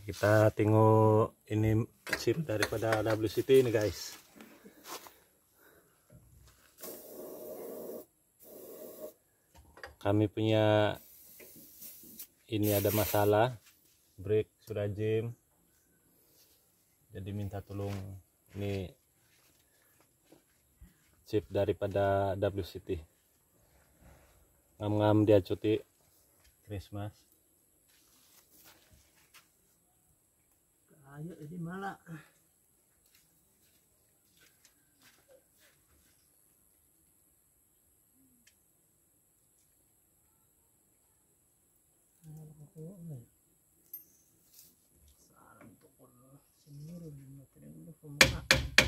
Kita tengok ini chip daripada WCT ini guys. Kami punya ini ada masalah, brake sudah jam, jadi minta tolong ini chip daripada WCT. Ngam-ngam dia cuti Christmas. Ayo jadi malah sarang tukul sendiri materi dulu pemuka.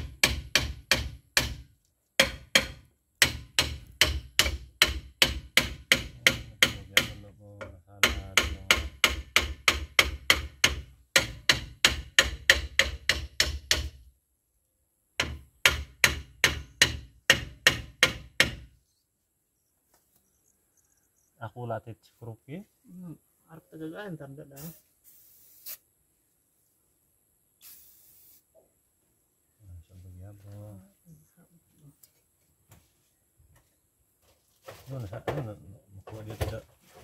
Aku latih skrupi. Harap tegagain tanda dah. Kalau dia tidak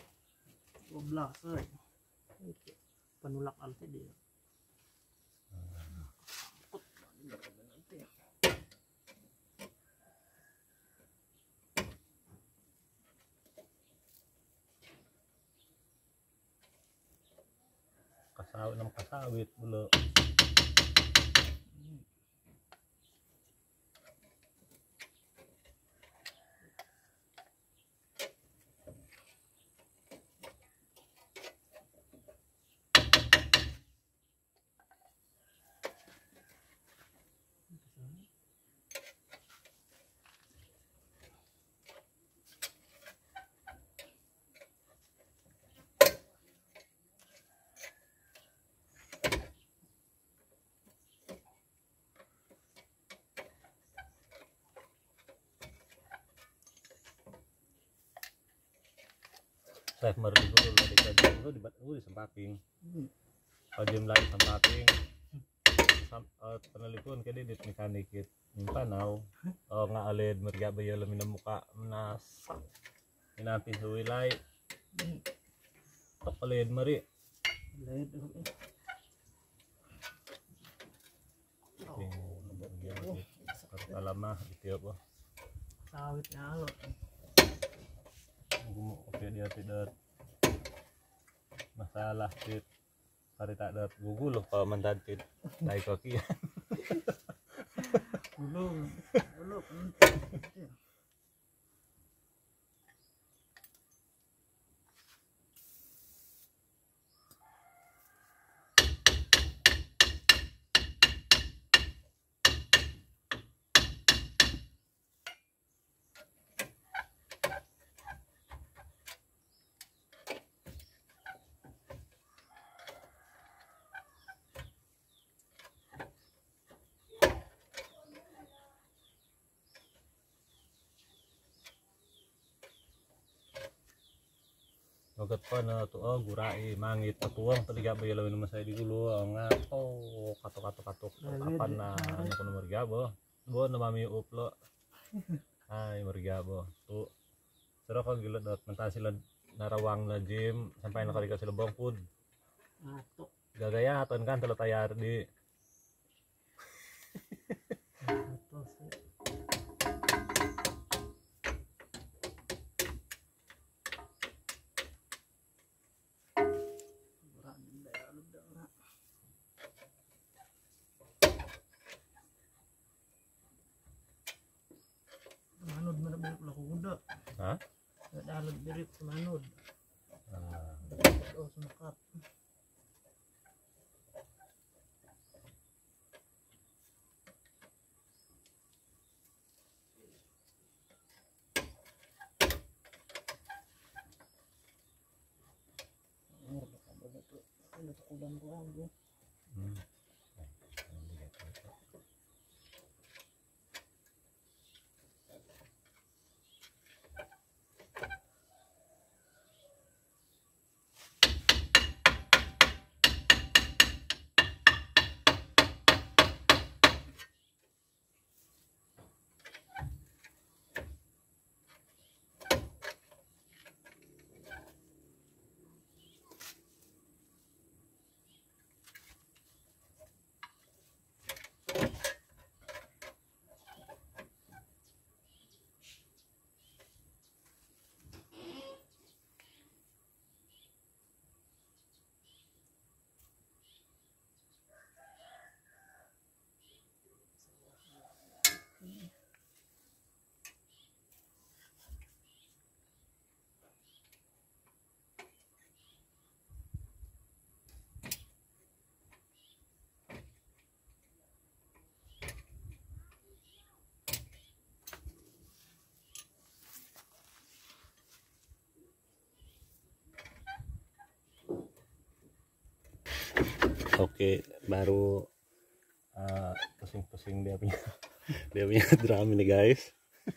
12 penulak alti dia. kasawit nama kasawit dulu. Saya kemarin dulu dari kajian itu di Sempaking. Kalau jam lagi Sempaking, penelpon kali di mekanik it nyimpan nau. Oh nggak aled merga bayar lebih muka menas. Ini nanti suwilai. Tok aled meri. Led. Kalau lama gitu apa? Sawitnya lo. Oke dia tidak masalah sih. Hari tak ada Google loh kalau mendatit naik kaki. Belum Nogat pa na to gurai mangit patuang taliga ba yelo naman sa di gulo nga katok kapan na ano ko nomor gabo bo na mami uplo ay mergabo tu sero ka gila dot menta sila narawang na gym sampai nakalika sila bangpud atok gagayaton kan telo tayar di atos manod man ba ko kuda ha dalog diri sa manod oh sumakat kudan ko ang Oke, baru pusing-pusing dia punya dia punya drum ini guys.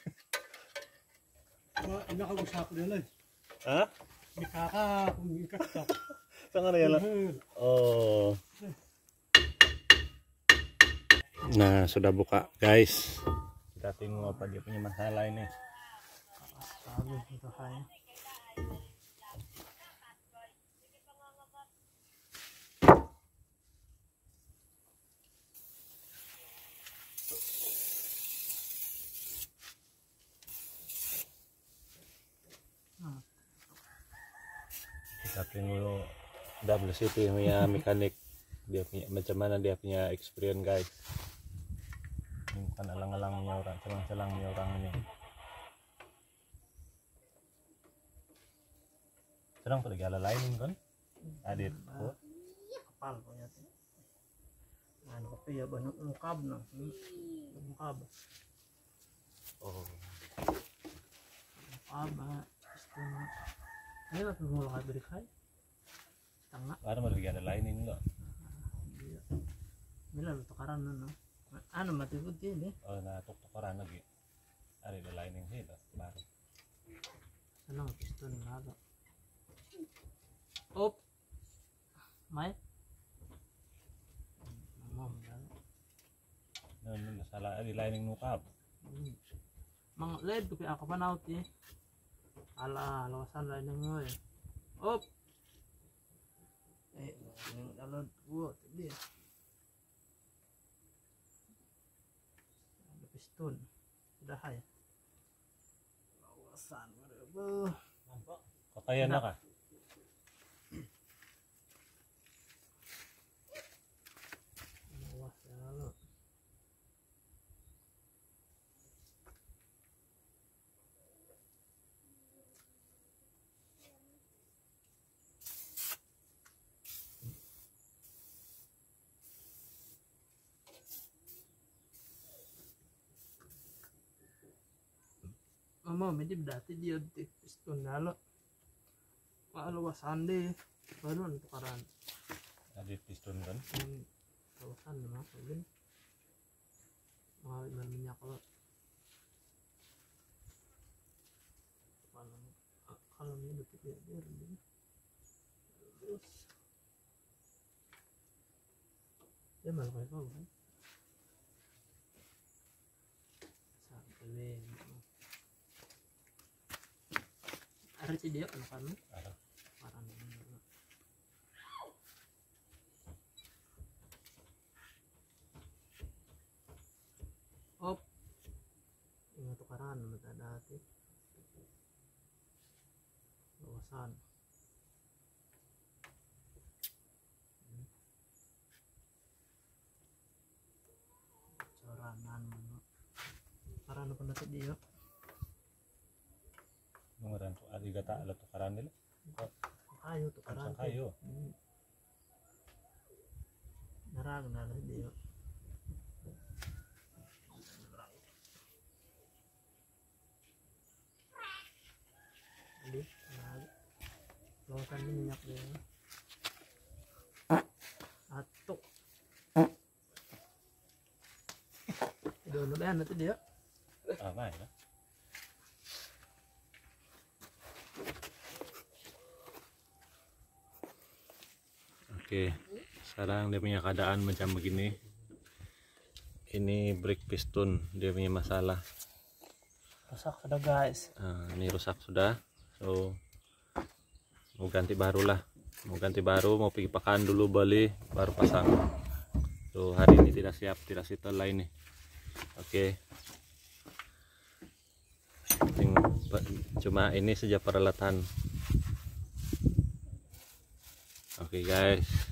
Ini ako gusto din eh. Hah? Kung ikakak. Saan na yan? Oh. Nah, sudah buka guys. Kita tengok apa dia punya masalah ini. Sabi ito kaya. Kita tengok WCT punya mekanik, dia punya macam mana dia punya experience guys. Ini bukan alang-alangnya orang, celang-celangnya orangnya. Sedang pergi ala lain kan? Adit. Oh. Kapal ko yata. Ano ko pa ba nukab na. Nukab. Oh. Nukab. Gusto na. Ini lah mula ka beri kay. Tanga. Ada pergi ada lain ini loh. Mila lu tukaran na no. Ano matipod din eh. Oh, na tuk-tukaran lagi. Ada lain yang sih loh, baru. Ano piston na ba? Op. May. Mom dalo. Nah, salah ada lain yang nukab. Mang led ko ako panaut eh. Ala, lawasan lain ng ngoy. Op. Yung dalod ko tadi. Ada piston. Sudah ya. Lawasan berapa? Kakayan na ka? Lawas lalo. Mama, medyo dati dia di piston lalo. Lawasan deh. Baru tukaran. Ada piston kan? Lawasan naman ko din. Mga minyak ko. Kalau ini betul dia din. Terus. Dia malah kayak kau kan? Sampai ada sih dia kan? Ada. Parang op ini tukaran mata dati lawasan coranan parang ano pa natin dia Nungaran tuh ada gata alat tukaran nila. kayo tukaran Kayo. narag na dia Adi, lawasan minyak dia. Atuk. Dono deh nanti dia. Ah, main lah. Oke, sekarang dia punya keadaan macam begini. Ini brake piston, dia punya masalah. Rusak sudah guys. Ini rusak sudah. So mau ganti baru lah, mau pergi pakan dulu balik baru pasang. So hari ini tidak siap, tidak setelah ini. Oke. Cuma ini saja peralatan. Oke guys.